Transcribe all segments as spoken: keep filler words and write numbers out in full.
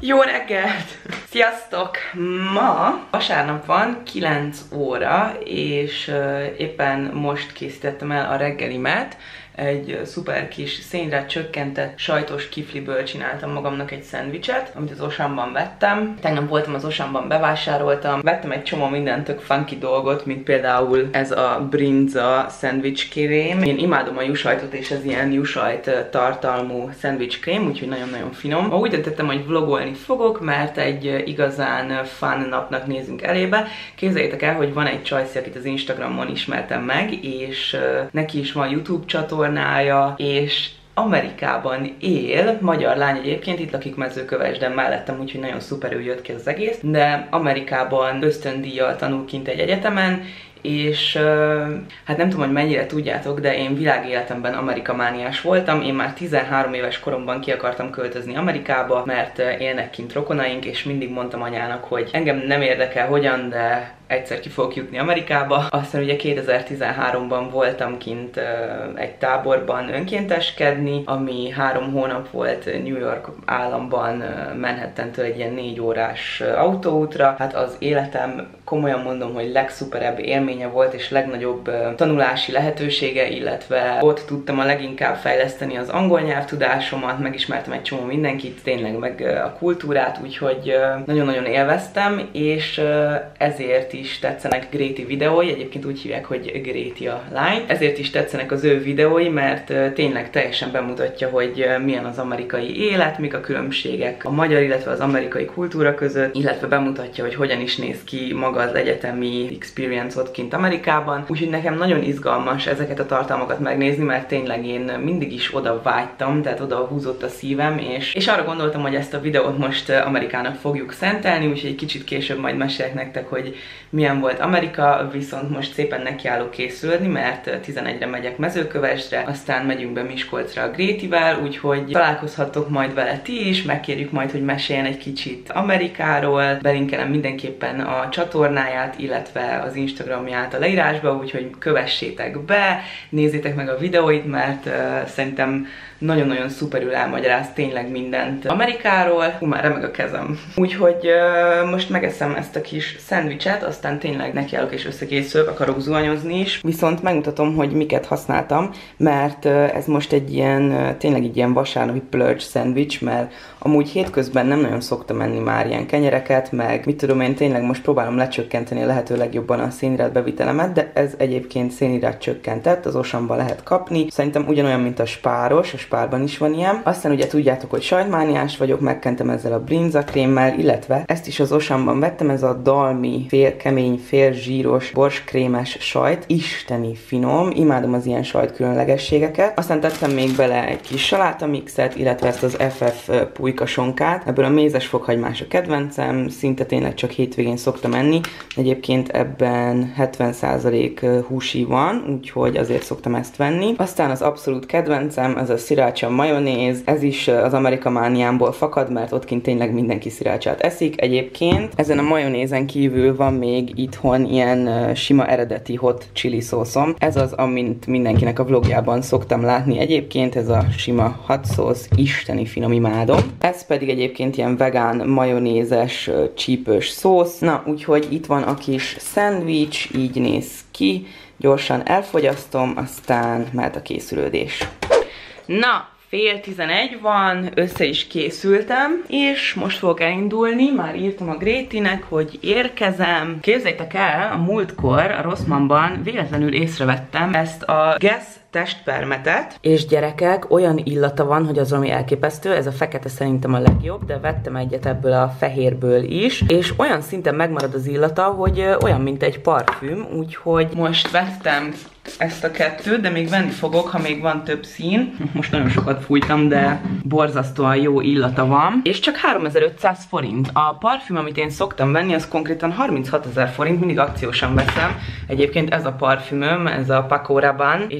Jó reggelt! Sziasztok! Ma vasárnap van, kilenc óra, és uh, éppen most készítettem el a reggelimet. Egy szuper kis szénre csökkentett sajtos kifliből csináltam magamnak egy szendvicset, amit az Auchanban vettem. Tegnap voltam az Auchanban, bevásároltam. Vettem egy csomó minden tök funky dolgot, mint például ez a brinza szendvics krém. Én imádom a juhsajtot, és ez ilyen juhsajt tartalmú szendvics krém, úgyhogy nagyon-nagyon finom. Ma úgy döntöttem, hogy vlogolni fogok, mert egy igazán fun napnak nézünk elébe. Képzeljétek el, hogy van egy csajszi, akit az Instagramon ismertem meg, és neki is van YouTube csatorna, és Amerikában él, magyar lány egyébként, itt lakik Mezőkövesden mellettem, úgyhogy nagyon szuperül jött ki az egész, de Amerikában ösztöndíjjal tanul kint egy egyetemen, és hát nem tudom, hogy mennyire tudjátok, de én világéletemben amerikamániás voltam. Én már tizenhárom éves koromban ki akartam költözni Amerikába, mert élnek kint rokonaink, és mindig mondtam anyának, hogy engem nem érdekel hogyan, de egyszer ki fogok jutni Amerikába. Aztán ugye kétezer-tizenháromban voltam kint egy táborban önkénteskedni, ami három hónap volt New York államban, Manhattantől egy ilyen négy órás autóútra. Hát az életem, komolyan mondom, hogy legszuperebb élménye volt, és legnagyobb tanulási lehetősége, illetve ott tudtam a leginkább fejleszteni az angol nyelvtudásomat, megismertem egy csomó mindenkit, tényleg meg a kultúrát, úgyhogy nagyon-nagyon élveztem, és ezért is tetszenek Gréti videói, egyébként úgy hívják, hogy Gréti a lány. Ezért is tetszenek az ő videói, mert tényleg teljesen bemutatja, hogy milyen az amerikai élet, mik a különbségek a magyar, illetve az amerikai kultúra között, illetve bemutatja, hogy hogyan is néz ki maga az egyetemi experience ott kint Amerikában. Úgyhogy nekem nagyon izgalmas ezeket a tartalmakat megnézni, mert tényleg én mindig is oda vágytam, tehát oda húzott a szívem, és, és arra gondoltam, hogy ezt a videót most Amerikának fogjuk szentelni, úgyhogy egy kicsit később majd mesélek nektek, hogy milyen volt Amerika, viszont most szépen nekiállok készülni, mert tizenegyre megyek Mezőkövesdre, aztán megyünk be Miskolcra a Grétivel, úgyhogy találkozhattok majd vele ti is, megkérjük majd, hogy meséljen egy kicsit Amerikáról, belinkelem mindenképpen a csatornáját, illetve az Instagramját a leírásba, úgyhogy kövessétek be, nézzétek meg a videóit, mert uh, szerintem nagyon-nagyon szuperül elmagyaráz tényleg mindent Amerikáról. Hú, már remeg a kezem. Úgyhogy uh, most megeszem ezt a kis szendvicset, aztán tényleg nekiállok és összekészülök, akarok zuhanyozni is. Viszont megmutatom, hogy miket használtam, mert uh, ez most egy ilyen, uh, tényleg egy ilyen vasárnapi plörcs szendvics, mert amúgy hétközben nem nagyon szoktam enni már ilyen kenyereket, meg mit tudom én, tényleg most próbálom lecsökkenteni a lehető legjobban a szénhidrát bevitelemet, de ez egyébként szénhidrát csökkentett, az Auchanban lehet kapni. Szerintem ugyanolyan, mint a spáros, a spárban is van ilyen. Aztán ugye tudjátok, hogy sajtmániás vagyok, megkentem ezzel a brinza krémmel, illetve ezt is az Auchanban vettem, ez a dalmi, fél kemény, fél zsíros, borskrémes sajt, isteni finom, imádom az ilyen sajt különlegességeket. Aztán tettem még bele egy kis salátamixet, illetve ezt az ef ef pulykasonkát, ebből a mézes fokhagymás a kedvencem, szinte tényleg csak hétvégén szoktam enni, egyébként ebben hetven százalék húsi van, úgyhogy azért szoktam ezt venni. Aztán az abszolút kedvencem, ez a sriracha majonéz, ez is az amerikamániámból fakad, mert ott kint tényleg mindenki srirachát eszik. Egyébként ezen a majonézen kívül van még itthon ilyen sima eredeti hot chili szószom. Ez az, amint mindenkinek a vlogjában szoktam látni egyébként, ez a sima hot szósz, isteni finom, imádom. Ez pedig egyébként ilyen vegán majonézes csípős szósz. Na, úgyhogy itt van a kis szendvics, így néz ki. Gyorsan elfogyasztom, aztán mehet a készülődés. Na, fél tizenegy van, össze is készültem, és most fogok elindulni, már írtam a Grétinek, hogy érkezem. Képzeljétek el, a múltkor a Rossmannban véletlenül észrevettem ezt a Guess testpermetet, és gyerekek, olyan illata van, hogy az valami elképesztő, ez a fekete szerintem a legjobb, de vettem egyet ebből a fehérből is, és olyan szinten megmarad az illata, hogy olyan, mint egy parfüm, úgyhogy most vettem ezt a kettőt, de még venni fogok, ha még van több szín. Most nagyon sokat fújtam, de borzasztóan jó illata van. És csak háromezer-ötszáz forint. A parfüm, amit én szoktam venni, az konkrétan harminchatozer forint, mindig akciósan veszem. Egyébként ez a parfümöm, ez a Paco Rabanne, és ebből a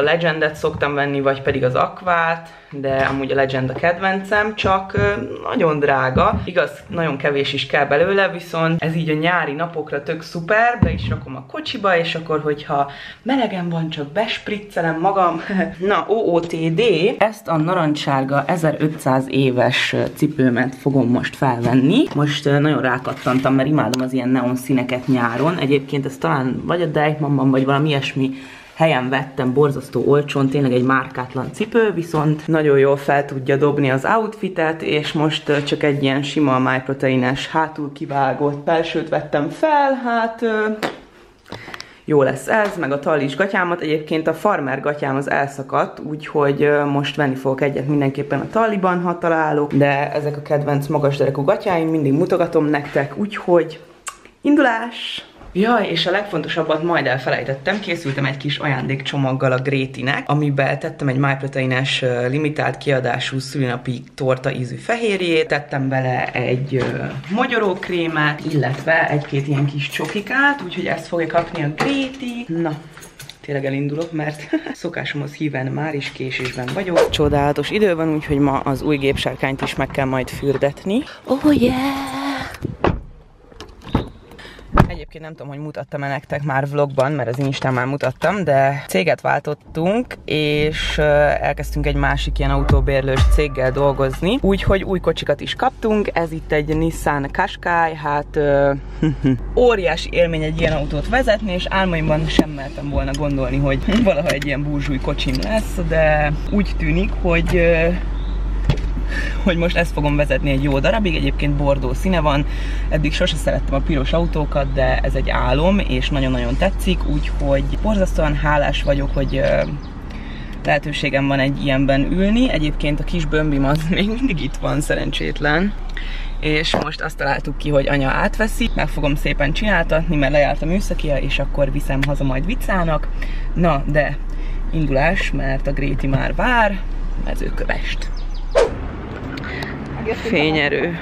Legendet szoktam venni, vagy pedig az Aquát, de amúgy a Legend a kedvencem, csak nagyon drága. Igaz, nagyon kevés is kell belőle, viszont ez így a nyári napokra tök szuper, be is rakom a kocsiba, és akkor, hogyha melegen van, csak bespriccelem magam. Na, o o té dé, ezt a narancssárga ezerötszáz éves cipőmet fogom most felvenni. Most nagyon rákattantam, mert imádom az ilyen neon színeket nyáron. Egyébként ez talán vagy a Deichmannban, vagy valami ilyesmi helyen vettem, borzasztó olcsón, tényleg egy márkátlan cipő, viszont nagyon jól fel tudja dobni az outfitet, és most csak egy ilyen sima MyProtein-es hátul kivágott felsőt vettem fel, hát jó lesz ez, meg a tallis gatyámat. Egyébként a farmer gatyám az elszakadt, úgyhogy most venni fogok egyet mindenképpen a talliban, ha találok, de ezek a kedvenc magas derekú gatyáim, mindig mutogatom nektek, úgyhogy indulás! Jaj, és a legfontosabbat majd elfelejtettem, készültem egy kis ajándékcsomaggal a Grétinek, amiben tettem egy MyProtein-es limitált kiadású szülinapi torta ízű fehérjét, tettem bele egy uh, mogyorókrémet, illetve egy-két ilyen kis csokikát, úgyhogy ezt fogja kapni a Gréti. Na, tényleg elindulok, mert szokásomhoz híven már is késésben vagyok. Csodálatos idő van, úgyhogy ma az új gépsárkányt is meg kell majd fürdetni. Oh yeah! Egyébként nem tudom, hogy mutattam-e nektek már vlogban, mert az Instán már mutattam, de céget váltottunk, és elkezdtünk egy másik ilyen autóbérlős céggel dolgozni, úgyhogy új kocsikat is kaptunk. Ez itt egy Nissan Qashqai, hát óriási élmény egy ilyen autót vezetni, és álmaimban sem mertem volna gondolni, hogy valaha egy ilyen burzsúj kocsim lesz, de úgy tűnik, hogy hogy most ezt fogom vezetni egy jó darabig. Egyébként bordó színe van, eddig sose szerettem a piros autókat, de ez egy álom, és nagyon-nagyon tetszik, úgyhogy borzasztóan hálás vagyok, hogy lehetőségem van egy ilyenben ülni. Egyébként a kis bömbim az még mindig itt van, szerencsétlen, és most azt találtuk ki, hogy anya átveszi, meg fogom szépen csináltatni, mert lejárt a műszakia, és akkor viszem haza majd vicának. Na, de indulás, mert a Gréti már vár, Mezőkövest. Fényerő.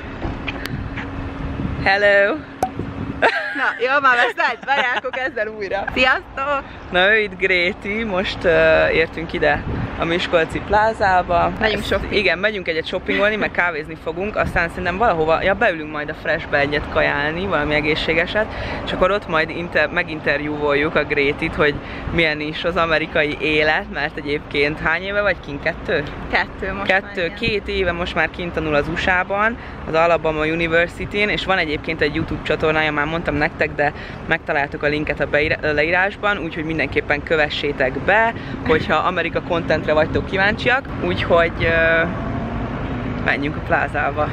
Hello! Na, jó, már veszed? Várjál, akkor kezd el újra. Sziasztok! Na, ő itt Gréti, most uh, értünk ide a Miskolci plázába. Megyünk shopping. Igen, megyünk egyet shoppingolni, meg kávézni fogunk, aztán szerintem valahova, ja, beülünk majd a Freshbe egyet kajálni, valami egészségeset, és akkor ott majd inter, meginterjúvoljuk a Grétit, hogy milyen is az amerikai élet, mert egyébként hány éve vagy kint? Kettő? Kettő most Kettő, már, két éve most már kint tanul az u es á-ban, az Alabama University-n, és van egyébként egy YouTube csatornája, már mondtam nektek, de megtaláltok a linket a, a leírásban, úgyhogy mindenképpen kövessétek be, hogyha Amerika contentre vagytok kíváncsiak, úgyhogy uh, menjünk a plázába.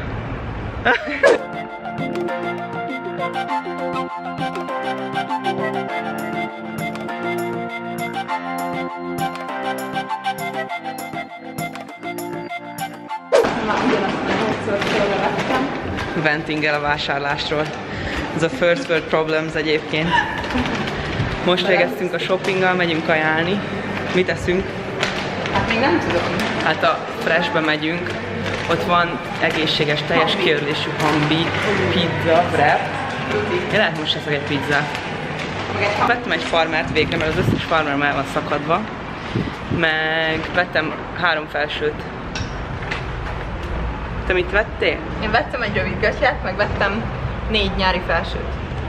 Ventingel a vásárlásról. Ez a first world problems egyébként. Most végeztünk a shoppinggal, megyünk kajálni. Mit teszünk? Hát még nem tudom. Hát a Freshbe megyünk. Ott van egészséges, teljes kiörlésű hambi, pizza, wrap. Én lehet most eszek egy pizzát. Vettem egy farmert végre, mert az összes farmer el van szakadva. Meg vettem három felsőt. Te mit vettél? Én vettem egy rövid gatyát, meg vettem négy nyári felsőt.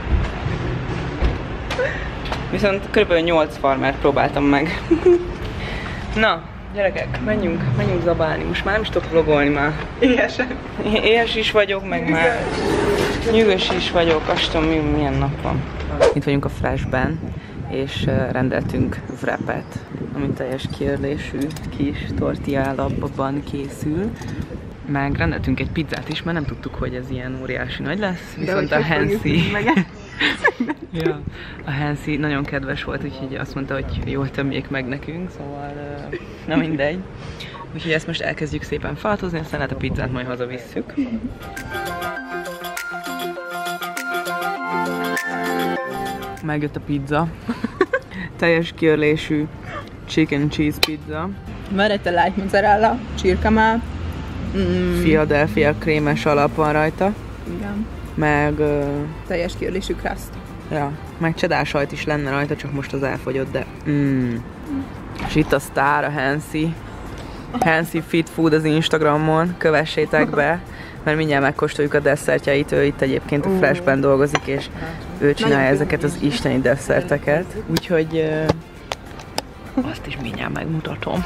Viszont kb. nyolc farmert próbáltam meg. Na, gyerekek, menjünk, menjünk zabálni. Most már nem is tudok vlogolni már. Éhesek. Éhes is vagyok, meg már nyűgös is vagyok. Azt tudom, milyen nap van. Itt vagyunk a Freshben, és rendeltünk wrapet, ami teljes kiörlésű kis tortilla alapban készül. Meg rendeltünk egy pizzát is, mert nem tudtuk, hogy ez ilyen óriási nagy lesz. Viszont a Hansi... ja, a Hansi nagyon kedves volt, úgyhogy azt mondta, hogy jól tömjék meg nekünk, szóval uh, nem mindegy. Úgyhogy ezt most elkezdjük szépen falatozni, aztán hát a pizzát majd hazavisszük. Megjött a pizza. Teljes kiörlésű chicken cheese pizza. Mellette light mozzarella, csirkemell. Mm. Philadelphia krémes alap van rajta. Igen. Meg... Uh, teljes kiörlésű crust. Ja, meg cheddar sajt is lenne rajta, csak most az elfogyott, de... Mm. És itt a sztár, a Hansi. Hansi Fit Food az Instagramon, kövessétek be, mert mindjárt megkóstoljuk a desszertjeit, ő itt egyébként a Freshben dolgozik, és ő csinálja ezeket az isteni desszerteket. Úgyhogy uh, azt is mindjárt megmutatom.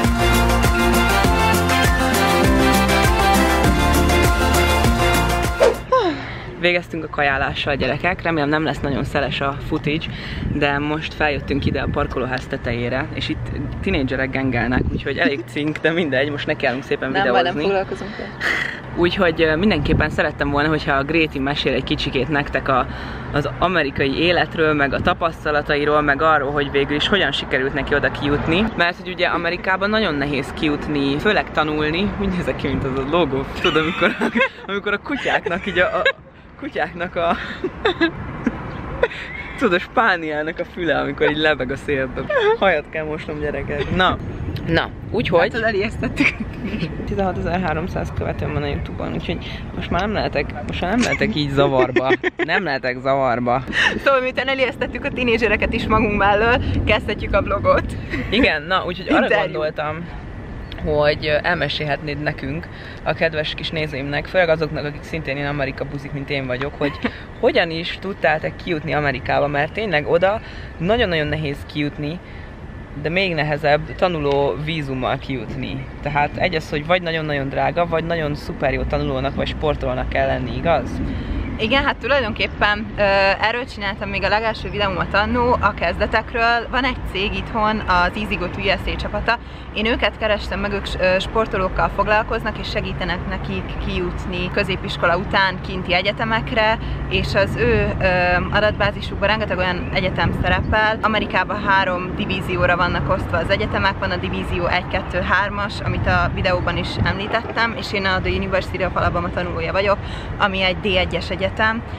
Végeztünk a kajálással, gyerekek, remélem nem lesz nagyon szeles a footage, de most feljöttünk ide a parkolóház tetejére, és itt tinédzserek gengelnek, úgyhogy elég cink, de mindegy, most nekiállunk szépen nem, videózni. Nem, nem foglalkozunk el. Úgyhogy mindenképpen szerettem volna, hogyha a Gréti mesél egy kicsikét nektek a, az amerikai életről, meg a tapasztalatairól, meg arról, hogy végül is hogyan sikerült neki oda kijutni. Mert hogy ugye Amerikában nagyon nehéz kijutni, főleg tanulni, úgy nézek ki, mint az a logó, tudod, amikor, amikor a kutyáknak így a, a kutyáknak a... tudod, a spániának a füle, amikor így lebeg a szélbe. Hajat kell mosnom, gyerekek. Na, na, úgyhogy... Hát, elijesztettük. tizenhatezer-háromszáz követőm van a YouTube-on, úgyhogy most már nem lehetek, most már nem lehetek így zavarba. Nem lehetek zavarba. Szóval miután elijesztettük a tínézsereket is magunk mellől, kezdhetjük a vlogot. Igen, na, úgyhogy arra gondoltam, hogy elmesélhetnéd nekünk, a kedves kis nézőimnek, főleg azoknak, akik szintén ilyen Amerika buzik, mint én vagyok, hogy hogyan is tudtál te kijutni Amerikába, mert tényleg oda nagyon-nagyon nehéz kijutni, de még nehezebb tanuló vízummal kijutni. Tehát egy az, hogy vagy nagyon-nagyon drága, vagy nagyon szuper jó tanulónak, vagy sportolónak kell lenni, igaz? Igen, hát tulajdonképpen ö, erről csináltam még a legelső videómat annó, a kezdetekről. Van egy cég itthon, az EasyGo to U S A csapata. Én őket kerestem meg, ők sportolókkal foglalkoznak, és segítenek nekik kijutni középiskola után kinti egyetemekre, és az ő ö, adatbázisukban rengeteg olyan egyetem szerepel. Amerikában három divízióra vannak osztva az egyetemek, van a divízió egy kettő hármas, amit a videóban is említettem, és én a The University of Alabama tanulója vagyok, ami egy D egyes egyetem.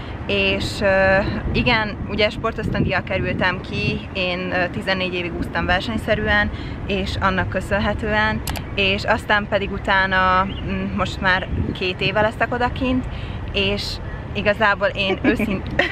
És uh, igen, ugye sportösztöndíjjal kerültem ki, én uh, tizennégy évig úsztam versenyszerűen, és annak köszönhetően, és aztán pedig utána mm, most már két éve leszek odakint, és igazából én őszintén...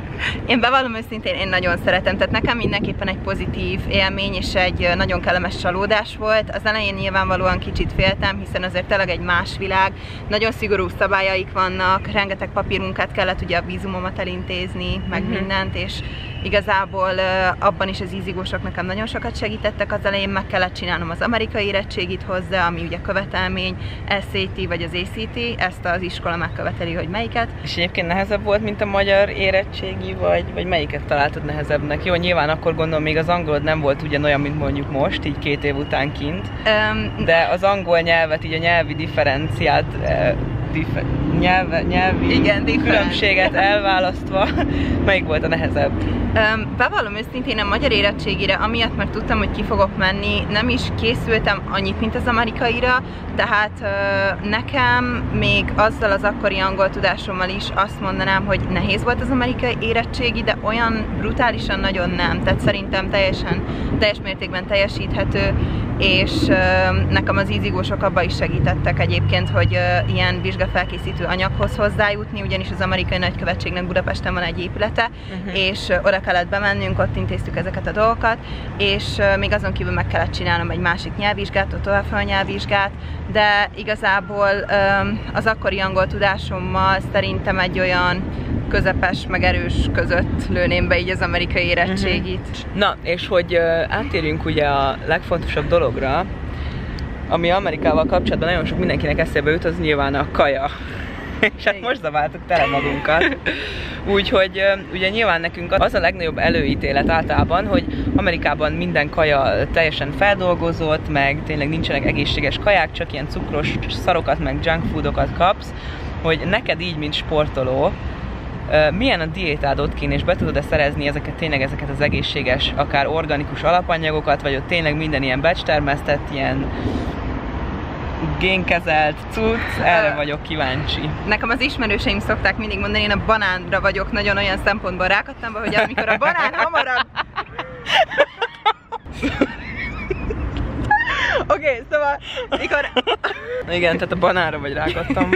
Én bevallom őszintén, én nagyon szeretem, tehát nekem mindenképpen egy pozitív élmény és egy nagyon kellemes csalódás volt. Az elején nyilvánvalóan kicsit féltem, hiszen azért tényleg egy más világ, nagyon szigorú szabályaik vannak, rengeteg papírmunkát kellett ugye a vízumomat elintézni, meg uh-huh. mindent, és igazából uh, abban is az EasyGo-sok nekem nagyon sokat segítettek. Az elején meg kellett csinálnom az amerikai érettségit hozzá, ami ugye követelmény, S A T vagy az A C T, ezt az iskola megköveteli, hogy melyiket. És egyébként nehezebb volt, mint a magyar érettségi, vagy, vagy melyiket találtad nehezebbnek? Jó, nyilván akkor gondolom még az angolod nem volt ugyanolyan, mint mondjuk most, így két év után kint, um, de az angol nyelvet, így a nyelvi differenciát, eh, differ, nyelve, nyelvi igen, különbséget elválasztva, melyik volt a nehezebb? Um, bevallom őszintén, a magyar érettségire, amiatt, mert tudtam, hogy ki fogok menni, nem is készültem annyit, mint az amerikaira, tehát uh, nekem még azzal az akkori angol tudásommal is azt mondanám, hogy nehéz volt az amerikai érettségi, de olyan brutálisan nagyon nem, tehát szerintem teljesen, teljes mértékben teljesíthető, és uh, nekem az EasyGo-sok abban is segítettek egyébként, hogy uh, ilyen vizsgafelkészítő anyaghoz hozzájutni, ugyanis az amerikai nagykövetségnek Budapesten van egy épülete, uh-huh. és uh, oda kellett bemennünk, ott intéztük ezeket a dolgokat, és uh, még azon kívül meg kellett csinálnom egy másik nyelvvizsgát, a továbbfel nyelvvizsgát, de igazából um, az akkori angol tudásommal szerintem egy olyan közepes, meg erős között lőném be így az amerikai érettségit. Uh-huh. Na, és hogy uh, áttérjünk ugye a legfontosabb dologra, ami Amerikával kapcsolatban nagyon sok mindenkinek eszébe jut, az nyilván a kaja. És hát most zaváltuk tele magunkat. Úgyhogy ugye nyilván nekünk az a legnagyobb előítélet általában, hogy Amerikában minden kaja teljesen feldolgozott, meg tényleg nincsenek egészséges kaják, csak ilyen cukros szarokat, meg junk foodokat kapsz, hogy neked így, mint sportoló, milyen a diétád ott kint, és be tudod-e szerezni ezeket, tényleg ezeket az egészséges, akár organikus alapanyagokat, vagy ott tényleg minden ilyen becstermesztett, ilyen génkezelt cucc, erre vagyok kíváncsi. Nekem az ismerőseim szokták mindig mondani, én a banánra vagyok nagyon olyan szempontból rákattamva, hogy amikor a banán hamarabb... Oké, okay, szóval, mikor... Igen, tehát a banánra vagy rákattamva.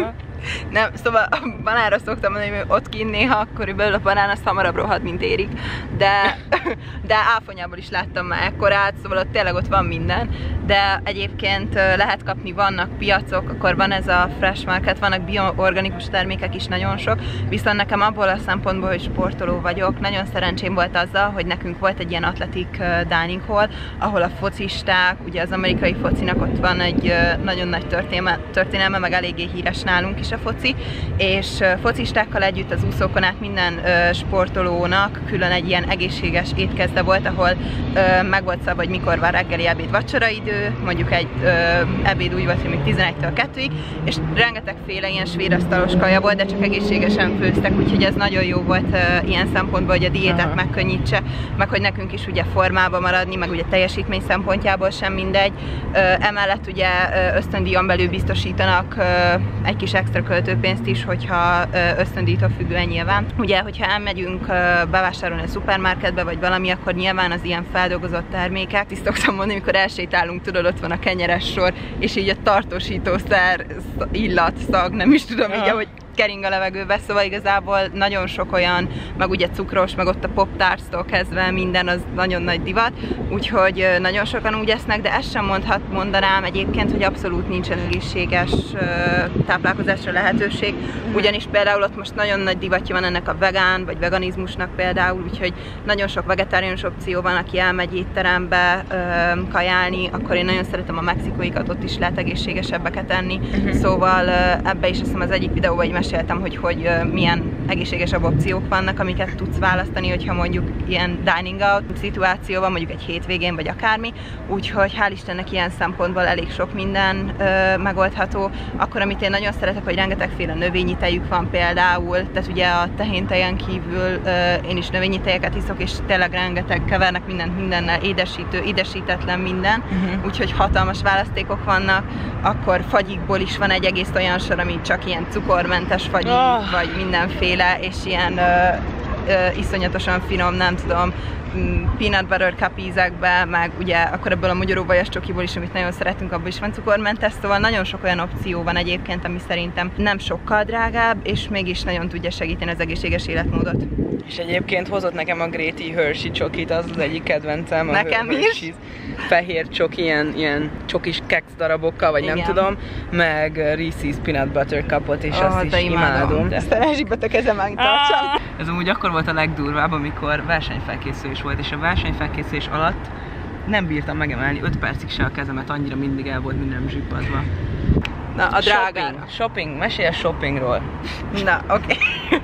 Nem, szóval a banánra szoktam mondani, hogy ott kint néha körülbelül a banán az hamarabb rohad, mint érik. De, de áfonyából is láttam már ekkorát, szóval ott tényleg ott van minden. De egyébként lehet kapni, vannak piacok, akkor van ez a Fresh Market, vannak bioorganikus termékek is nagyon sok. Viszont nekem abból a szempontból, hogy sportoló vagyok, nagyon szerencsém volt azzal, hogy nekünk volt egy ilyen athletic dining hall, ahol a focisták, ugye az amerikai focinak ott van egy nagyon nagy történelme, történelme, meg eléggé híres nálunk is a foci, és focistákkal együtt az úszókon át minden sportolónak külön egy ilyen egészséges étkezde volt, ahol meg volt szabva, hogy mikor van reggeli, ebéd, vacsora idő, mondjuk egy ebéd úgy volt, hogy még tizenegytől kettőig, és rengetegféle ilyen svédasztalos kaja volt, de csak egészségesen főztek, úgyhogy ez nagyon jó volt ilyen szempontból, hogy a diétát Aha. megkönnyítse, meg hogy nekünk is ugye formában maradni, meg ugye teljesítmény szempontjából sem mindegy. Emellett ugye ösztöndíjon belül biztosítanak egy kis extra költőpénzt is, hogyha ösztöndíjtól függően nyilván. Ugye, hogyha elmegyünk bevásárolni a szupermarketbe, vagy valami, akkor nyilván az ilyen feldolgozott termékek. Ezt szoktam mondani, amikor elsétálunk, tudod, ott van a kenyeres sor, és így a tartósítószer illat, szag, nem is tudom, így ahogy kering a levegőbe, szóval igazából nagyon sok olyan, meg ugye cukros, meg ott a Pop-Tarts-tól kezdve minden az nagyon nagy divat, úgyhogy nagyon sokan úgy esznek, de ezt sem mondhat, mondanám egyébként, hogy abszolút nincsen egészséges táplálkozásra lehetőség, ugyanis például ott most nagyon nagy divatja van ennek a vegán, vagy veganizmusnak például, úgyhogy nagyon sok vegetáriánus opció van, aki elmegy étterembe kajálni, akkor én nagyon szeretem a mexikóikat, ott is lehet egészségesebbeket enni, uh-huh. szóval ebbe is azt hiszem az egyik videóban így meséltem, hogy, hogy milyen egészségesebb opciók vannak, amiket tudsz választani, hogyha mondjuk ilyen dining out szituáció van, mondjuk egy hétvégén, vagy akármi. Úgyhogy hál' Istennek ilyen szempontból elég sok minden ö, megoldható. Akkor, amit én nagyon szeretek, hogy rengetegféle növényi tejük van például, tehát ugye a tehéntejen kívül ö, én is növényi tejeket iszok, és tényleg rengeteg kevernek mindent mindennel, édesítő, édesítetlen minden, uh-huh. úgyhogy hatalmas választékok vannak. Akkor fagyikból is van egy egész olyan sor, ami csak ilyen cukormentes fagyi, oh. vagy mindenféle, és ilyen ö, ö, iszonyatosan finom, nem tudom, peanut butter cupízekbe, meg ugye akkor ebből a magyaróvajas csokiból is, amit nagyon szeretünk, abból is van cukormentes, szóval nagyon sok olyan opció van egyébként, ami szerintem nem sokkal drágább, és mégis nagyon tudja segíteni az egészséges életmódot. És egyébként hozott nekem a Gréti Hershey csokit, az az egyik kedvencem. Nekem a is. Fehér csoki, ilyen, ilyen csokis keks darabokkal, vagy Igen. nem tudom, meg Reese's peanut butter cupot, és oh, azt is imádom. Ezt a rezsikbe kezem megtartsam. Ez amúgy akkor volt a legdurvább, amikor versenyfelkészülés volt, és a versenyfelkészülés alatt nem bírtam megemelni öt percig se a kezemet, annyira mindig el volt mindenem zsippazva. Na, a drágán. Shopping, shopping. Mesélj a shoppingról. Na, oké. Okay.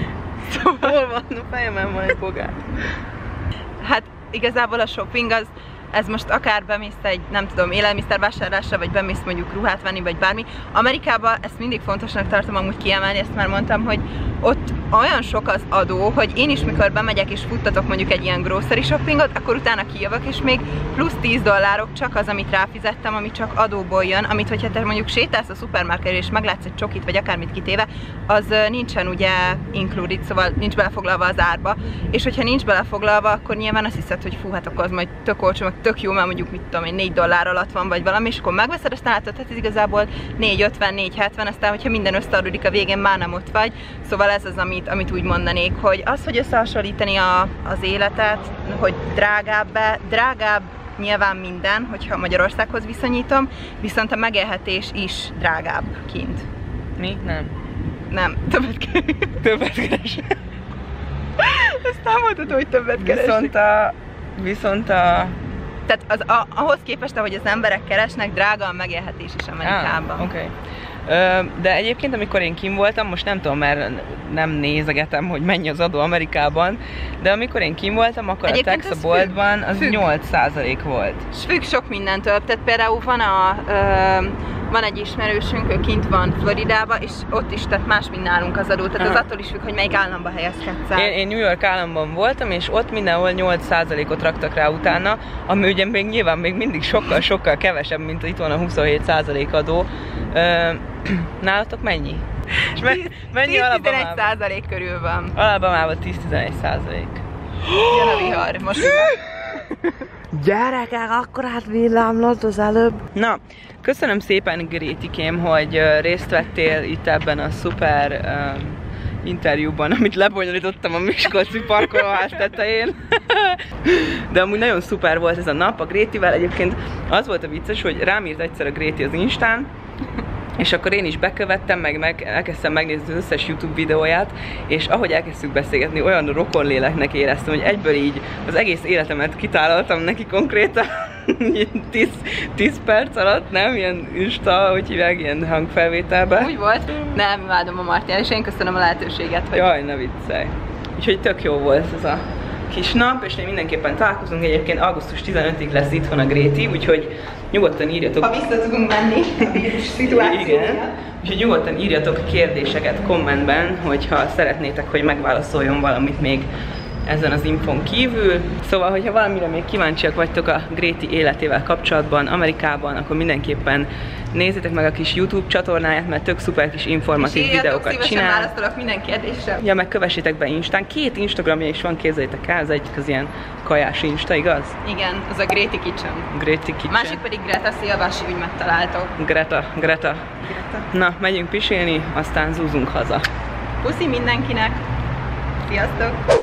Szóval hol van? No, fejemen van egy bogár. Hát igazából a shopping az, ez most akár bemész egy, nem tudom, élelmiszervásárlásra, vagy bemész mondjuk ruhát venni, vagy bármi. Amerikában ezt mindig fontosnak tartom amúgy kiemelni, ezt már mondtam, hogy ott olyan sok az adó, hogy én is mikor bemegyek és futtatok mondjuk egy ilyen grocery shoppingot, akkor utána kijövök, és még plusz tíz dollárok csak az, amit ráfizettem, ami csak adóból jön, amit hogyha te mondjuk sétálsz a szupermarketbe és meglátsz egy csokit, vagy akármit kitéve, az nincsen ugye included, szóval nincs belefoglalva az árba, és hogyha nincs belefoglalva, akkor nyilván azt hiszed, hogy fú, hát akkor az majd tök olcsó, meg tök jó, mert mondjuk mit tudom én, négy dollár alatt van, vagy valami, és akkor megveszed, aztán látod, hát ez igazából négy ötven, négy hetven, aztán hogyha minden összeadódik a végén, már nem ott vagy, szóval ez az, amit, amit úgy mondanék, hogy az, hogy összehasonlítani a, az életet, hogy drágább-e, drágább nyilván minden, hogyha Magyarországhoz viszonyítom, viszont a megélhetés is drágább kint. Mi? Nem. Nem, többet keres. Többet keres. Ezt nem mondhatod, hogy többet keres. Viszont a... Viszont a... Tehát az, a, ahhoz képest, ahogy az emberek keresnek, drága a megélhetés is Amerikában. Ah, oké. Okay. De egyébként, amikor én kim voltam, most nem tudom, mert nem nézegetem, hogy mennyi az adó Amerikában, de amikor én kim voltam, akkor egyébként a Tex a boltban az függ. nyolc százalék volt. És függ sok mindentől, tehát például van a... Ö, van egy ismerősünk, ő kint van Floridában, és ott is, tehát más, mint nálunk az adó, tehát Aha. az attól is függ, hogy melyik államba helyezkedsz el. Én, én New York államban voltam, és ott mindenhol nyolc százalékot raktak rá utána, ami ugye még nyilván még mindig sokkal-sokkal kevesebb, mint itt van a huszonhét százalék adó. Nálatok mennyi? És me, mennyi Alabamában? tíz-tizenegy százalék körül van. Alabamában tíz-tizenegy százalék. Jön a vihar, most Gyerekek, akkor hát villámlott az előbb. Na, köszönöm szépen, Grétikém, hogy részt vettél itt ebben a szuper um, interjúban, amit lebonyolítottam a miskolci parkolóház tetején. De amúgy nagyon szuper volt ez a nap a Grétivel. Egyébként az volt a vicces, hogy rám írt egyszer a Gréti az Instán, és akkor én is bekövettem, meg, meg elkezdtem megnézni az összes YouTube videóját, és ahogy elkezdtük beszélgetni, olyan rokonléleknek éreztem, hogy egyből így az egész életemet kitálaltam neki konkrétan tíz perc alatt, nem? Ilyen Insta, hogy hívják, ilyen hangfelvételbe. Úgy volt? Nem, imádom a Martián, és én köszönöm a lehetőséget, hogy... Jaj, ne viccelj. Úgyhogy tök jó volt ez a kis nap, és én mindenképpen találkozunk. Egyébként augusztus tizenötödikéig lesz itthon a Gréti, úgyhogy nyugodtan írjatok. Ha vissza tudunk menni a vírus szituációja. Igen. Úgyhogy nyugodtan írjatok kérdéseket kommentben, hogyha szeretnétek, hogy megválaszoljon valamit még ezen az infon kívül. Szóval, hogyha valamire még kíváncsiak vagytok a Gréti életével kapcsolatban Amerikában, akkor mindenképpen nézzétek meg a kis YouTube csatornáját, mert tök szuper kis informatív és videókat szívesen csinál. Válaszolok minden kérdésre. Ja, meg kövessétek be Instán. Két Instagramja is van, képzeljétek el, az egyik az ilyen kajás Insta, igaz? Igen, az a Gréti Kitchen. Gréti Kitchen. Másik pedig Greta Szilvási ügymet találtok. Greta, Greta. Greta. Na, megyünk pisilni, aztán zúzunk haza. Puszi mindenkinek! Sziasztok!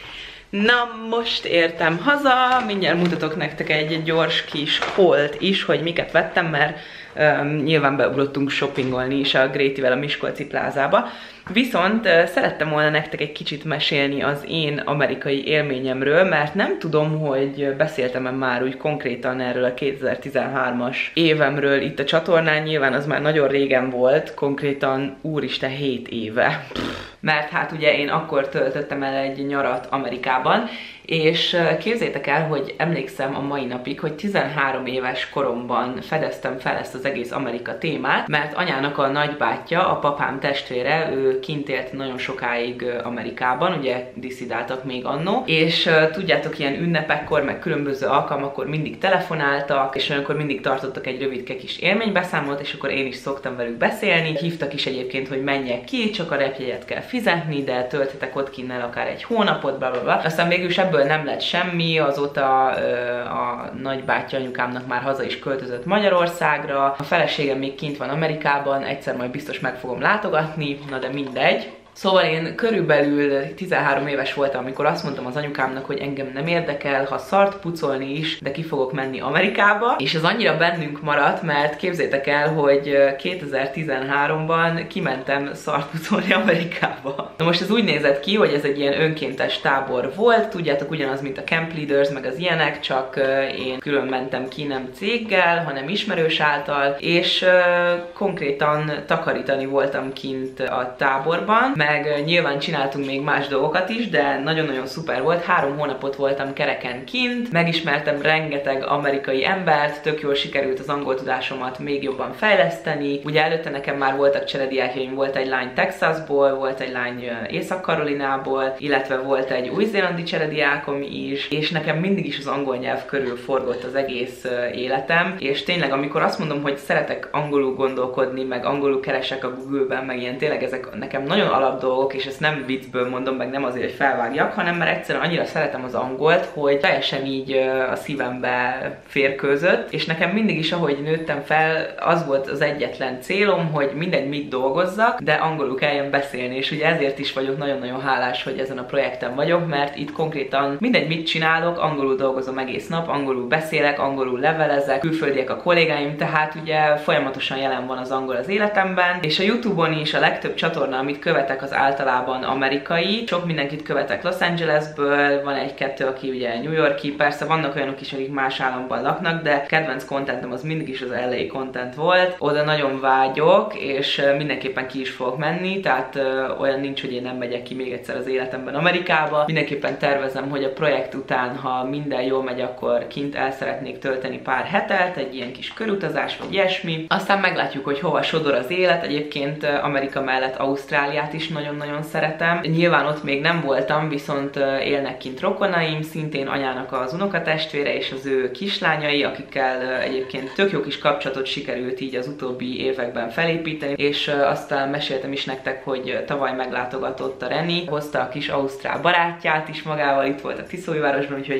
Na, most értem haza, mindjárt mutatok nektek egy gyors kis holt is, hogy miket vettem, mert um, nyilván beugrottunk shoppingolni is a Grétivel a Miskolci plázába. Viszont uh, szerettem volna nektek egy kicsit mesélni az én amerikai élményemről, mert nem tudom, hogy beszéltem-e már úgy konkrétan erről a kétezer-tizenhármas évemről itt a csatornán, nyilván az már nagyon régen volt, konkrétan úristen hét éve. Pff. Mert hát ugye én akkor töltöttem el egy nyarat Amerikában, és képzeljétek el, hogy emlékszem a mai napig, hogy tizenhárom éves koromban fedeztem fel ezt az egész Amerika témát, mert anyának a nagybátyja, a papám testvére, ő kint élt nagyon sokáig Amerikában, ugye diszidáltak még annó, és tudjátok, ilyen ünnepekkor, meg különböző alkalmakkor mindig telefonáltak, és olyankor mindig tartottak egy rövidke kis élménybeszámolót, és akkor én is szoktam velük beszélni. Hívtak is egyébként, hogy menjek ki, csak a repjegyet kell fizetni, de tölthetek ott kinnel akár egy hónapot, bla bla bla. Aztán végül is ebből nem lett semmi, azóta ö, a nagybátyja anyukámnak már haza is költözött Magyarországra, a feleségem még kint van Amerikában, egyszer majd biztos meg fogom látogatni, na de mindegy. Szóval én körülbelül tizenhárom éves voltam, amikor azt mondtam az anyukámnak, hogy engem nem érdekel, ha szart pucolni is, de ki fogok menni Amerikába. És ez annyira bennünk maradt, mert képzeljétek el, hogy kétezer-tizenháromban kimentem szart pucolni Amerikába. Na most ez úgy nézett ki, hogy ez egy ilyen önkéntes tábor volt, tudjátok, ugyanaz, mint a Camp Leaders, meg az ilyenek, csak én külön mentem ki, nem céggel, hanem ismerős által, és uh, konkrétan takarítani voltam kint a táborban, meg nyilván csináltunk még más dolgokat is, de nagyon-nagyon szuper volt. Három hónapot voltam kereken kint, megismertem rengeteg amerikai embert, tök jól sikerült az angol tudásomat még jobban fejleszteni. Ugye előtte nekem már voltak cserediákjaim, volt egy lány Texasból, volt egy lány Észak-Karolinából, illetve volt egy új-zélandi cserediákom is, és nekem mindig is az angol nyelv körül forgott az egész életem, és tényleg amikor azt mondom, hogy szeretek angolul gondolkodni, meg angolul keresek a Google-ben, meg ilyen tényleg ezek nekem nagyon alap dolgok, és ezt nem viccből mondom, meg nem azért, hogy felvágjak, hanem mert egyszerűen annyira szeretem az angolt, hogy teljesen így a szívembe férkőzött, és nekem mindig is, ahogy nőttem fel, az volt az egyetlen célom, hogy mindegy mit dolgozzak, de angolul kelljen beszélni, és ugye ezért is vagyok nagyon-nagyon hálás, hogy ezen a projekten vagyok, mert itt konkrétan mindegy mit csinálok, angolul dolgozom egész nap, angolul beszélek, angolul levelezek, külföldiek a kollégáim, tehát ugye folyamatosan jelen van az angol az életemben, és a YouTube-on is a legtöbb csatorna, amit követek, az általában amerikai. Sok mindenkit követek Los Angelesből, van egy-kettő, aki ugye New Yorki, persze vannak olyanok is, akik más államban laknak, de kedvenc contentem az mindig is az el á content volt. Oda nagyon vágyok, és mindenképpen ki is fogok menni, tehát ö, olyan nincs, hogy én nem megyek ki még egyszer az életemben Amerikába. Mindenképpen tervezem, hogy a projekt után, ha minden jól megy, akkor kint el szeretnék tölteni pár hetet, egy ilyen kis körutazás vagy ilyesmi. Aztán meglátjuk, hogy hova sodor az élet. Egyébként Amerika mellett Ausztráliát is nagyon-nagyon szeretem. Nyilván ott még nem voltam, viszont élnek kint rokonaim, szintén anyának az unokatestvére és az ő kislányai, akikkel egyébként tök jó kis kapcsolatot sikerült így az utóbbi években felépíteni, és aztán meséltem is nektek, hogy tavaly meglátogatott a Reni, hozta a kis ausztrál barátját is magával, itt volt a Tiszólyvárosban, úgyhogy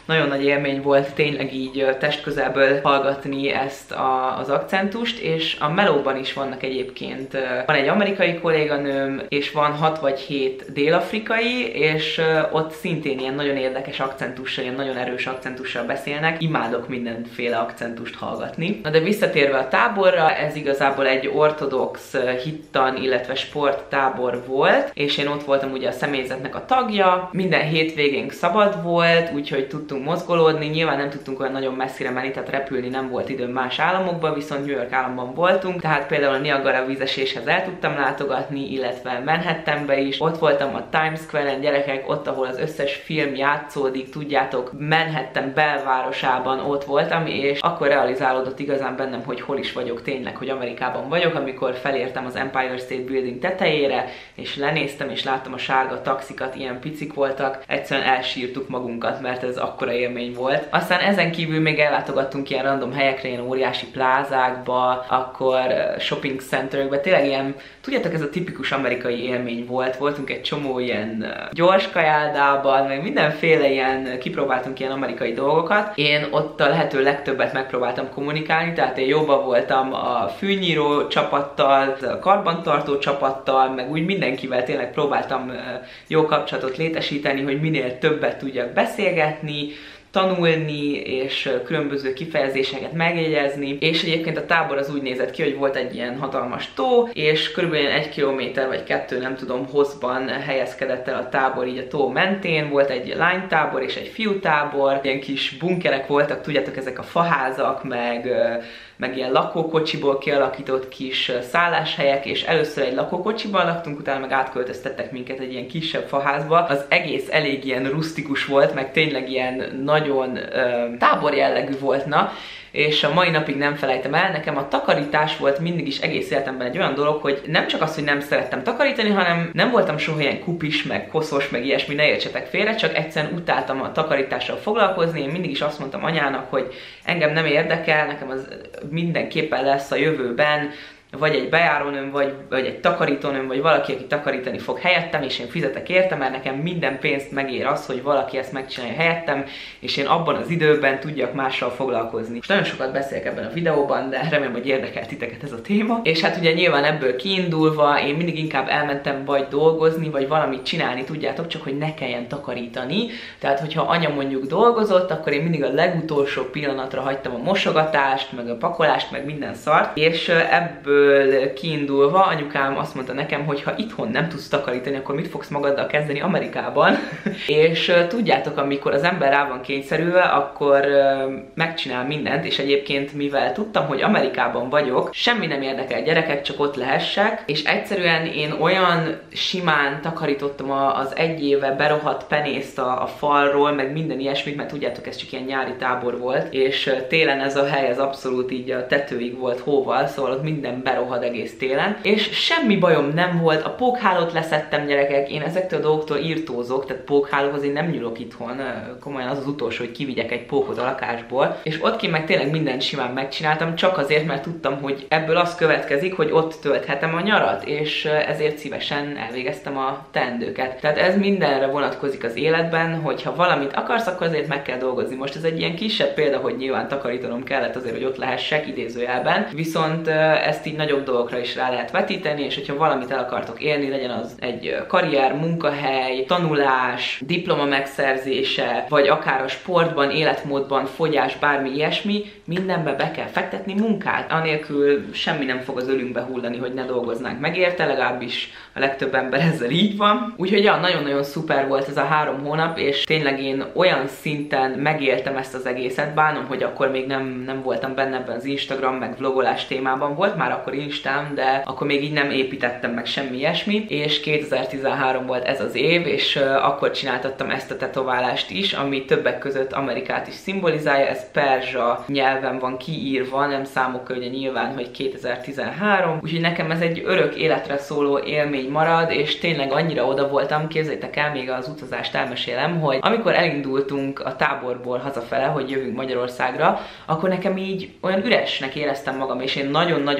nagyon nagy élmény volt tényleg így testközelből hallgatni ezt a, az akcentust, és a melóban is vannak egyébként, van egy amerikai kolléganőm, és van hat vagy hét dél-afrikai, és ott szintén ilyen nagyon érdekes akcentussal, ilyen nagyon erős akcentussal beszélnek. Imádok mindenféle akcentust hallgatni. Na de visszatérve a táborra, ez igazából egy ortodox hittan, illetve sporttábor volt, és én ott voltam ugye a személyzetnek a tagja. Minden hétvégénk szabad volt, úgyhogy tudtunk mozgolódni. Nyilván nem tudtunk olyan nagyon messzire menni, tehát repülni nem volt időm más államokba, viszont New York államban voltunk, tehát például a Niagara vízeséshez el tudtam látogatni, illetve Manhattanbe is. Ott voltam a Times Square-en, gyerekek, ott, ahol az összes film játszódik, tudjátok, Manhattan belvárosában ott voltam, és akkor realizálódott igazán bennem, hogy hol is vagyok tényleg, hogy Amerikában vagyok, amikor felértem az Empire State Building tetejére, és lenéztem, és láttam a sárga taxikat, ilyen picik voltak, egyszerűen elsírtuk magunkat, mert ez akkora élmény volt. Aztán ezen kívül még ellátogattunk ilyen random helyekre, ilyen óriási plázákba, akkor shopping centerekbe, tényleg ilyen, tudjátok, ez a tipikus amerikai élmény volt, voltunk egy csomó ilyen gyors kajáldában, meg mindenféle ilyen, kipróbáltunk ilyen amerikai dolgokat. Én ott a lehető legtöbbet megpróbáltam kommunikálni, tehát én jobban voltam a fűnyíró csapattal, a karbantartó csapattal, meg úgy mindenkivel tényleg próbáltam jó kapcsolatot létesíteni, hogy minél többet tudjak beszélgetni, tanulni, és különböző kifejezéseket megjegyezni, és egyébként a tábor az úgy nézett ki, hogy volt egy ilyen hatalmas tó, és körülbelül egy kilométer vagy kettő, nem tudom, hosszban helyezkedett el a tábor így a tó mentén, volt egy lánytábor és egy fiútábor, ilyen kis bunkerek voltak, tudjátok, ezek a faházak, meg meg ilyen lakókocsiból kialakított kis szálláshelyek, és először egy lakókocsiban laktunk, utána meg átköltöztettek minket egy ilyen kisebb faházba. Az egész elég ilyen rustikus volt, meg tényleg ilyen nagyon ö, tábor jellegű volt, na, és a mai napig nem felejtem el, nekem a takarítás volt mindig is egész életemben egy olyan dolog, hogy nem csak az, hogy nem szerettem takarítani, hanem nem voltam soha ilyen kupis, meg koszos, meg ilyesmi, ne értsetek félre, csak egyszerűen utáltam a takarítással foglalkozni, én mindig is azt mondtam anyának, hogy engem nem érdekel, nekem az mindenképpen lesz a jövőben, vagy egy bejárónőm, vagy, vagy egy takarítónőm, vagy valaki, aki takarítani fog helyettem, és én fizetek érte, mert nekem minden pénzt megér az, hogy valaki ezt megcsinálja helyettem, és én abban az időben tudjak mással foglalkozni. Most nagyon sokat beszélek ebben a videóban, de remélem, hogy érdekel titeket ez a téma. És hát ugye nyilván ebből kiindulva én mindig inkább elmentem vagy dolgozni, vagy valamit csinálni, tudjátok, csak hogy ne kelljen takarítani. Tehát, hogyha anya mondjuk dolgozott, akkor én mindig a legutolsó pillanatra hagytam a mosogatást, meg a pakolást, meg minden szart, és ebből kiindulva anyukám azt mondta nekem, hogy ha itthon nem tudsz takarítani, akkor mit fogsz magaddal kezdeni Amerikában? És uh, tudjátok, amikor az ember rá van kényszerülve, akkor uh, megcsinál mindent, és egyébként mivel tudtam, hogy Amerikában vagyok, semmi nem érdekel, gyerekek, csak ott lehessek, és egyszerűen én olyan simán takarítottam a, az egy éve berohadt penészt a, a falról, meg minden ilyesmit, mert tudjátok, ez csak ilyen nyári tábor volt, és uh, télen ez a hely az abszolút így a tetőig volt hóval, szóval ott minden berohad egész télen, és semmi bajom nem volt, a pókhálót leszettem, gyerekek, én ezektől a dolgoktól írtózok, tehát pókhálóhoz én nem nyúlok itthon, komolyan az az utolsó, hogy kivigyek egy pókot a lakásból, és ott ki meg tényleg mindent simán megcsináltam, csak azért, mert tudtam, hogy ebből az következik, hogy ott tölthetem a nyarat, és ezért szívesen elvégeztem a teendőket. Tehát ez mindenre vonatkozik az életben, hogyha valamit akarsz, akkor azért meg kell dolgozni. Most ez egy ilyen kisebb példa, hogy nyilván takarítanom kellett azért, hogy ott lehessek idézőjelben, viszont ezt így nagyobb dolgokra is rá lehet vetíteni, és hogyha valamit el akartok élni, legyen az egy karrier, munkahely, tanulás, diploma megszerzése, vagy akár a sportban, életmódban, fogyás, bármi ilyesmi, mindenbe be kell fektetni munkát. Anélkül semmi nem fog az ölünkbe hullani, hogy ne dolgoznánk meg érte, legalábbis a legtöbb ember ezzel így van. Úgyhogy ja, nagyon-nagyon szuper volt ez a három hónap, és tényleg én olyan szinten megéltem ezt az egészet, bánom, hogy akkor még nem, nem voltam benne ebben az Instagram, meg vlogolás témában, volt már akkor Instám, de akkor még így nem építettem meg semmi ilyesmi, és kétezer-tizenhárom volt ez az év, és uh, akkor csináltattam ezt a tetoválást is, ami többek között Amerikát is szimbolizálja, ez perzsa nyelven van kiírva, nem számokkal ugye nyilván, hogy kétezer-tizenhárom, úgyhogy nekem ez egy örök életre szóló élmény marad, és tényleg annyira oda voltam, képzeljétek el, még az utazást elmesélem, hogy amikor elindultunk a táborból hazafele, hogy jövünk Magyarországra, akkor nekem így olyan üresnek éreztem magam, és én nagyon-nagyon-nagyon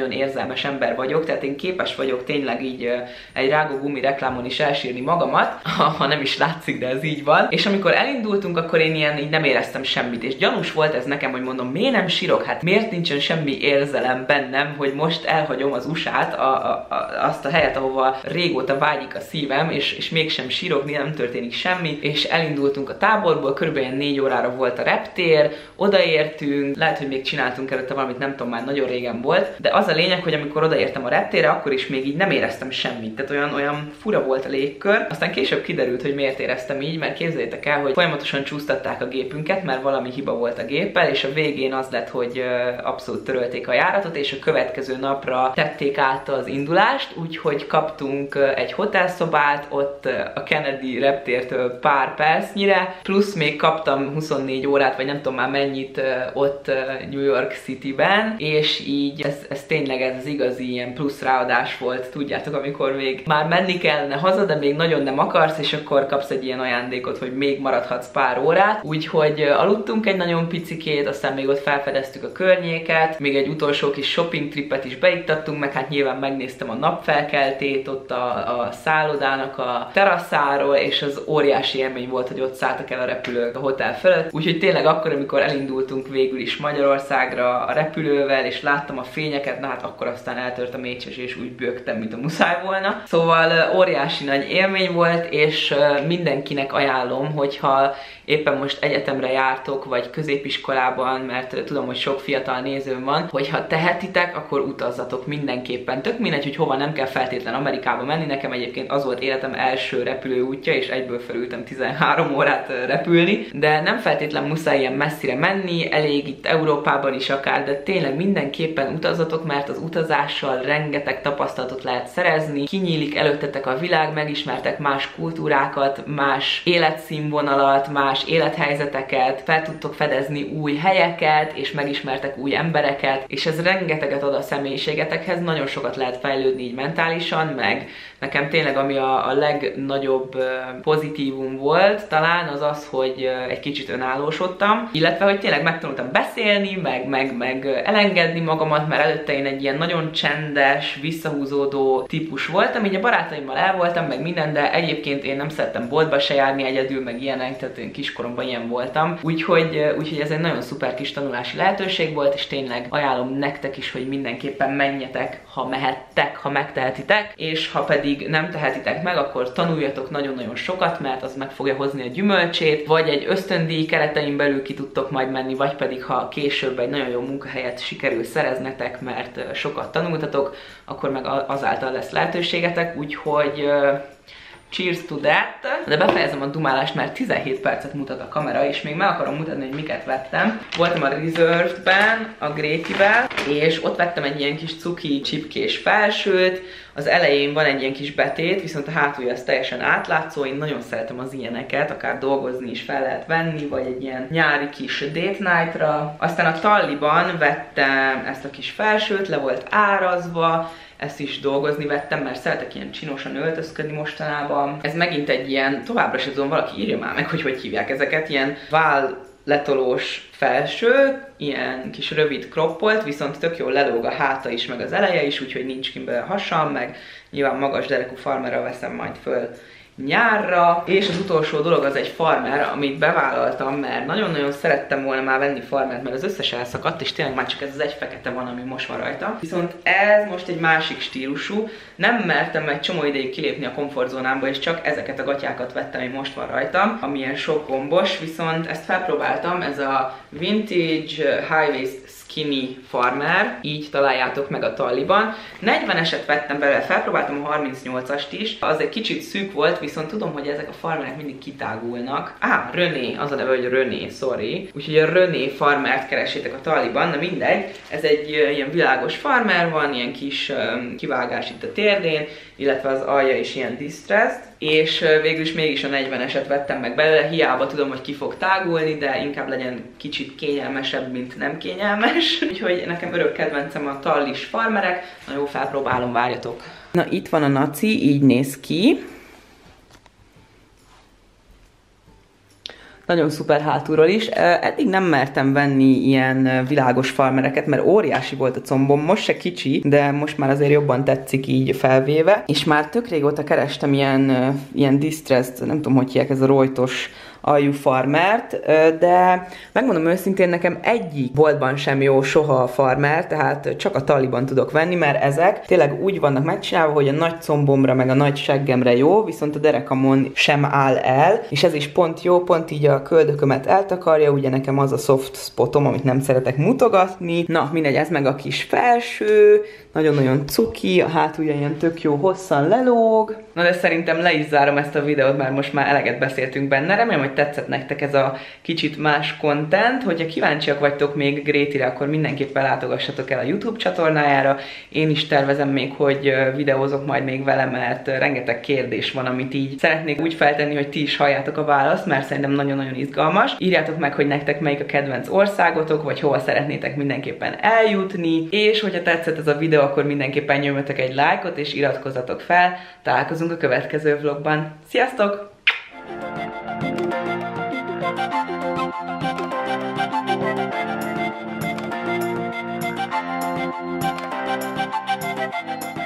nagyon érzelmes ember vagyok, tehát én képes vagyok tényleg így egy rágógumi reklámon is elsírni magamat, ha nem is látszik, de ez így van. És amikor elindultunk, akkor én ilyen így nem éreztem semmit, és gyanús volt ez nekem, hogy mondom, miért nem sírok? Hát miért nincsen semmi érzelem bennem, hogy most elhagyom az u es á-t, a, a, a, azt a helyet, ahova régóta vágyik a szívem, és, és mégsem sírok, nem történik semmi, és elindultunk a táborból, körülbelül négy órára volt a reptér, odaértünk, lehet, hogy még csináltunk előtte valamit, nem tudom, már nagyon régen volt, de az a lényeg, hogy amikor odaértem a reptérre, akkor is még így nem éreztem semmit, tehát olyan, olyan fura volt a légkör. Aztán később kiderült, hogy miért éreztem így, mert képzeljétek el, hogy folyamatosan csúsztatták a gépünket, mert valami hiba volt a géppel, és a végén az lett, hogy abszolút törölték a járatot, és a következő napra tették át az indulást, úgyhogy kaptunk egy hotelszobát, ott a Kennedy reptértől pár percnyire, plusz még kaptam huszonnégy órát, vagy nem tudom már mennyit ott New York Cityben, és így ez, ez tényleg ez az igazi ilyen plusz ráadás volt, tudjátok, amikor még már menni kellene haza, de még nagyon nem akarsz, és akkor kapsz egy ilyen ajándékot, hogy még maradhatsz pár órát, úgyhogy aludtunk egy nagyon picikét, aztán még ott felfedeztük a környéket, még egy utolsó kis shopping tripet is beiktattunk, meg hát nyilván megnéztem a napfelkeltét ott a, a szállodának a teraszáról, és az óriási élmény volt, hogy ott szálltak el a repülők a hotel fölött, úgyhogy tényleg akkor, amikor elindultunk végül is Magyarországra a repülővel, és láttam a fényeket, na hát akkor aztán eltört a mécses, és úgy bőgtem, mint a muszáj volna. Szóval óriási nagy élmény volt, és mindenkinek ajánlom, hogyha éppen most egyetemre jártok, vagy középiskolában, mert tudom, hogy sok fiatal nézőm van, hogyha tehetitek, akkor utazzatok mindenképpen. Tök mindegy, hogy hova, nem kell feltétlen Amerikába menni, nekem egyébként az volt életem első repülőútja, és egyből felültem tizenhárom órát repülni, de nem feltétlen muszáj ilyen messzire menni, elég itt Európában is akár, de tényleg mindenképpen utazzatok, mert az utazással rengeteg tapasztalatot lehet szerezni, kinyílik előttetek a világ, megismertek más kultúrákat, más életszínvonalat, más élethelyzeteket, fel tudtok fedezni új helyeket, és megismertek új embereket, és ez rengeteget ad a személyiségetekhez, nagyon sokat lehet fejlődni így mentálisan, meg nekem tényleg ami a, a legnagyobb uh, pozitívum volt talán az az, hogy uh, egy kicsit önállósodtam, illetve hogy tényleg megtanultam beszélni, meg, meg, meg elengedni magamat, mert előtte én egy ilyen nagyon csendes, visszahúzódó típus voltam, így a barátaimmal el voltam, meg minden, de egyébként én nem szerettem boltba se járni egyedül, meg ilyenek, tehát én kiskoromban ilyen voltam, úgyhogy, úgyhogy ez egy nagyon szuper kis tanulási lehetőség volt, és tényleg ajánlom nektek is, hogy mindenképpen menjetek, ha mehettek, ha megtehetitek, és ha pedig nem tehetitek meg, akkor tanuljatok nagyon-nagyon sokat, mert az meg fogja hozni a gyümölcsét, vagy egy ösztöndíj keretein belül ki tudtok majd menni, vagy pedig ha később egy nagyon jó munkahelyet sikerül szereznetek, mert sokat tanultatok, akkor meg azáltal lesz lehetőségetek, úgyhogy cheers to that! De befejezem a dumálást, mert tizenhét percet mutat a kamera, és még meg akarom mutatni, hogy miket vettem. Voltam a Reserved-ben, a Grétivel, és ott vettem egy ilyen kis cuki csipkés felsőt. Az elején van egy ilyen kis betét, viszont a hátulja az teljesen átlátszó, én nagyon szeretem az ilyeneket, akár dolgozni is fel lehet venni, vagy egy ilyen nyári kis date night-ra. Aztán a Talliban vettem ezt a kis felsőt, le volt árazva, ezt is dolgozni vettem, mert szeretek ilyen csinosan öltözködni mostanában. Ez megint egy ilyen, továbbra sem tudom, valaki írja már meg, hogy hogy hívják ezeket, ilyen váll letolós felső, ilyen kis rövid kroppolt, viszont tök jól lelóg a háta is, meg az eleje is, úgyhogy nincs kimbe a hasam, meg nyilván magas derekú farmerra veszem majd föl nyárra. És az utolsó dolog az egy farmer, amit bevállaltam, mert nagyon-nagyon szerettem volna már venni farmert, mert az összes elszakadt, és tényleg már csak ez az egy fekete van, ami most van rajta. Viszont ez most egy másik stílusú. Nem mertem egy csomó ideig kilépni a komfortzónámba, és csak ezeket a gatyákat vettem, ami most van rajtam, amilyen sok gombos, viszont ezt felpróbáltam, ez a Vintage High Waist Skinny Farmer, így találjátok meg a Talliban. negyveneset vettem belőle, felpróbáltam a harmincnyolcast is, az egy kicsit szűk volt, viszont tudom, hogy ezek a farmerek mindig kitágulnak. Á, René, az a neve, hogy René, sorry. Úgyhogy a René farmert keresétek a Talliban, na mindegy, ez egy ilyen világos farmer van, ilyen kis um, kivágás itt a térdén, illetve az alja is ilyen distressed, és végül is mégis a negyveneset vettem meg belőle, hiába tudom, hogy ki fog tágulni, de inkább legyen kicsit kényelmesebb, mint nem kényelmes. Úgyhogy nekem örök kedvencem a tallis farmerek, na jó, felpróbálom, várjatok. Na itt van a naci, így néz ki. nagyon szuper hátulról is. Eddig nem mertem venni ilyen világos farmereket, mert óriási volt a combom, most se kicsi, de most már azért jobban tetszik így felvéve, és már tök régóta kerestem ilyen, ilyen distressed, nem tudom, hogy hívják, ez a rojtos aljú farmert, de megmondom őszintén, nekem egyik boltban sem jó soha a farmer, tehát csak a Taliban tudok venni, mert ezek tényleg úgy vannak megcsinálva, hogy a nagy combomra meg a nagy seggemre jó, viszont a derekamon sem áll el, és ez is pont jó, pont így a köldökömet eltakarja, ugye nekem az a soft spotom, amit nem szeretek mutogatni. Na, mindegy, ez meg a kis felső, nagyon-nagyon cuki, a hátulja ilyen tök jó hosszan lelóg. Na de szerintem le is zárom ezt a videót, mert most már eleget beszéltünk benne. Remélem, hogy tetszett nektek ez a kicsit más content. Hogyha kíváncsiak vagytok még Grétire, akkor mindenképpen látogassatok el a YouTube csatornájára. Én is tervezem még, hogy videózok majd még vele, mert rengeteg kérdés van, amit így szeretnék úgy feltenni, hogy ti is halljátok a választ, mert szerintem nagyon-nagyon izgalmas. Írjátok meg, hogy nektek melyik a kedvenc országotok, vagy hova szeretnétek mindenképpen eljutni, és hogyha tetszett ez a videó, akkor mindenképpen nyomjatok egy lájkot, és iratkozzatok fel. Találkozunk a következő vlogban. Sziasztok! Thank you.